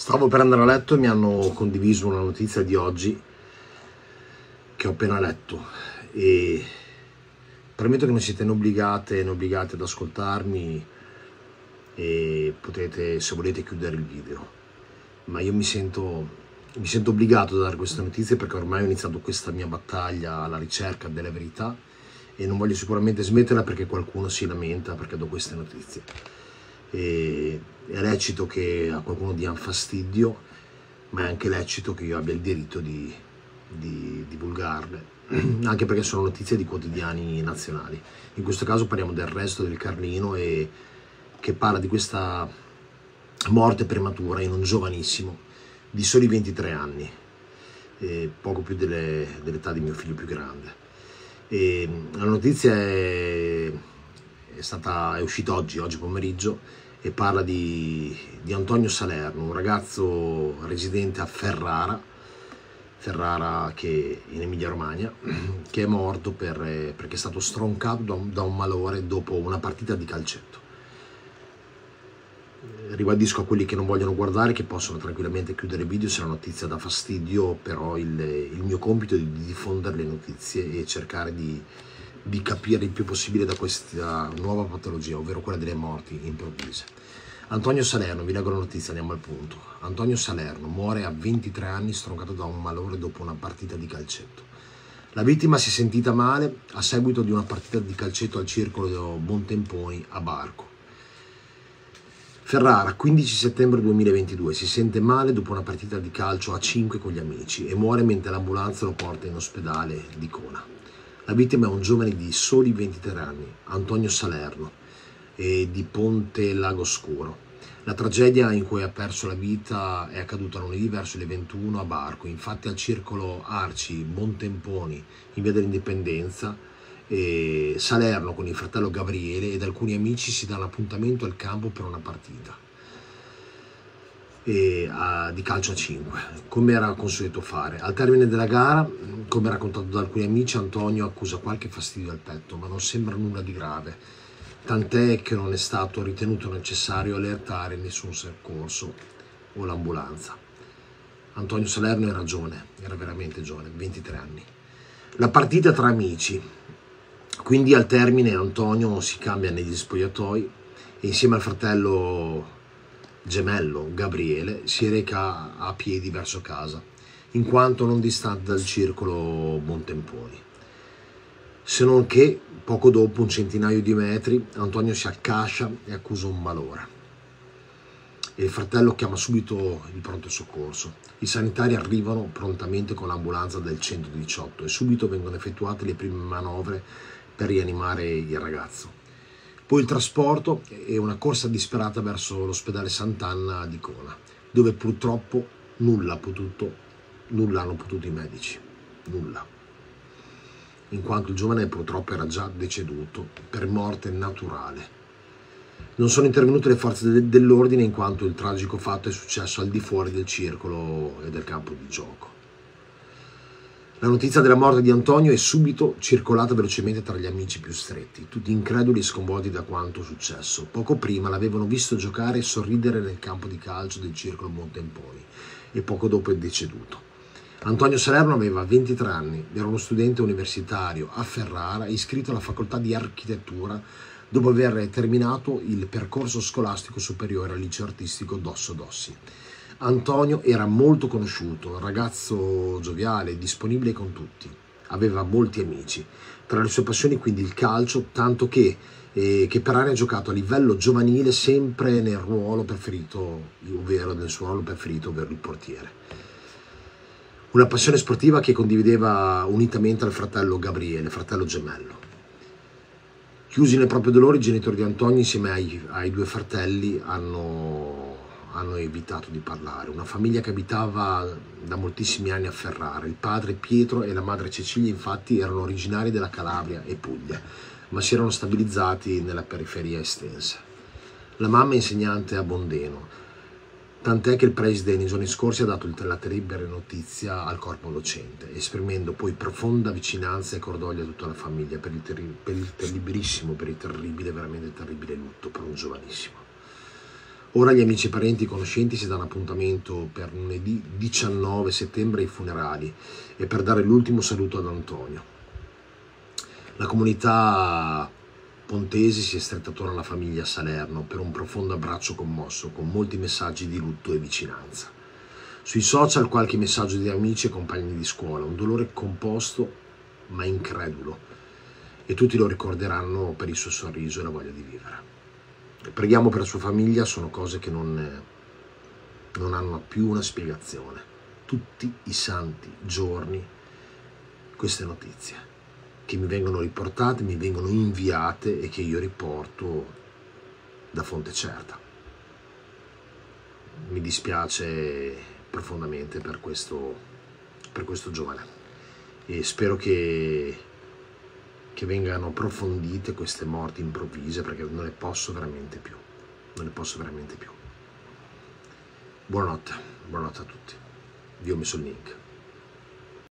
Stavo per andare a letto e mi hanno condiviso una notizia di oggi che ho appena letto e premetto che non siete né obbligate ad ascoltarmi e potete, se volete, chiudere il video, ma io mi sento obbligato a dare queste notizie perché ormai ho iniziato questa mia battaglia alla ricerca della verità e non voglio sicuramente smetterla perché qualcuno si lamenta perché do queste notizie. E è lecito che a qualcuno dia fastidio, ma è anche lecito che io abbia il diritto di divulgarle, anche perché sono notizie di quotidiani nazionali. In questo caso parliamo del Resto del Carlino, e che parla di questa morte prematura in un giovanissimo di soli 23 anni, poco più dell'età di mio figlio più grande. E la notizia è uscita oggi pomeriggio e parla di Antonio Salerno, un ragazzo residente a Ferrara che in Emilia Romagna, che è morto perché è stato stroncato da un malore dopo una partita di calcetto. Ribadisco a quelli che non vogliono guardare che possono tranquillamente chiudere il video se la notizia dà fastidio, però il mio compito è di diffondere le notizie e cercare di capire il più possibile da questa nuova patologia, ovvero quella delle morti improvvise. Antonio Salerno, vi leggo la notizia, andiamo al punto. Antonio Salerno muore a 23 anni stroncato da un malore dopo una partita di calcetto. La vittima si è sentita male a seguito di una partita di calcetto al circolo Montemponi a Barco. Ferrara, 15 settembre 2022, si sente male dopo una partita di calcio a 5 con gli amici e muore mentre l'ambulanza lo porta in ospedale di Cona. La vittima è un giovane di soli 23 anni, Antonio Salerno, di Ponte Lagoscuro. La tragedia in cui ha perso la vita è accaduta lunedì verso le 21 a Barco. Infatti al circolo Arci Montemponi in via dell'Indipendenza, Salerno con il fratello Gabriele ed alcuni amici si danno appuntamento al campo per una partita di calcio a 5, come era consueto fare. Al termine della gara, come raccontato da alcuni amici, Antonio accusa qualche fastidio al petto, ma non sembra nulla di grave, tant'è che non è stato ritenuto necessario allertare nessun soccorso o l'ambulanza. Antonio Salerno era veramente giovane, 23 anni. La partita tra amici, quindi al termine Antonio si cambia negli spogliatoi e insieme al fratello gemello Gabriele si reca a piedi verso casa, in quanto non distante dal circolo Montemponi. Se non che poco dopo, un centinaio di metri, Antonio si accascia e accusa un malore. E il fratello chiama subito il pronto soccorso. I sanitari arrivano prontamente con l'ambulanza del 118 e subito vengono effettuate le prime manovre per rianimare il ragazzo. Poi il trasporto e una corsa disperata verso l'ospedale Sant'Anna di Cona, dove purtroppo nulla hanno potuto i medici, nulla, in quanto il giovane purtroppo era già deceduto per morte naturale. Non sono intervenute le forze dell'ordine in quanto il tragico fatto è successo al di fuori del circolo e del campo di gioco. La notizia della morte di Antonio è subito circolata velocemente tra gli amici più stretti, tutti increduli e sconvolti da quanto successo. Poco prima l'avevano visto giocare e sorridere nel campo di calcio del circolo Montemponi e poco dopo è deceduto. Antonio Salerno aveva 23 anni, era uno studente universitario a Ferrara iscritto alla facoltà di architettura dopo aver terminato il percorso scolastico superiore al liceo artistico Dosso Dossi. Antonio era molto conosciuto, ragazzo gioviale, disponibile con tutti, aveva molti amici, tra le sue passioni quindi il calcio, tanto che per anni ha giocato a livello giovanile sempre nel ruolo preferito, ovvero nel suo ruolo preferito, ovvero il portiere. Una passione sportiva che condivideva unitamente al fratello Gabriele, fratello gemello. Chiusi nel proprio dolore, i genitori di Antonio insieme ai due fratelli hanno evitato di parlare. Una famiglia che abitava da moltissimi anni a Ferrara. Il padre Pietro e la madre Cecilia infatti erano originari della Calabria e Puglia, ma si erano stabilizzati nella periferia estensa. La mamma è insegnante a Bondeno, tant'è che il preside nei giorni scorsi ha dato la terribile notizia al corpo docente, esprimendo poi profonda vicinanza e cordoglio a tutta la famiglia per il terribile, veramente terribile lutto per un giovanissimo. Ora gli amici, parenti e conoscenti si danno appuntamento per lunedì 19 settembre ai funerali e per dare l'ultimo saluto ad Antonio. La comunità pontesi si è stretta attorno alla famiglia Salerno per un profondo abbraccio commosso, con molti messaggi di lutto e vicinanza. Sui social qualche messaggio di amici e compagni di scuola, un dolore composto ma incredulo, e tutti lo ricorderanno per il suo sorriso e la voglia di vivere. Preghiamo per la sua famiglia, sono cose che non hanno più una spiegazione. Tutti i santi giorni queste notizie che mi vengono riportate, mi vengono inviate e che io riporto da fonte certa. Mi dispiace profondamente per questo giovane e spero che vengano approfondite queste morti improvvise, perché non ne posso veramente più. Buonanotte a tutti. Vi ho messo il link.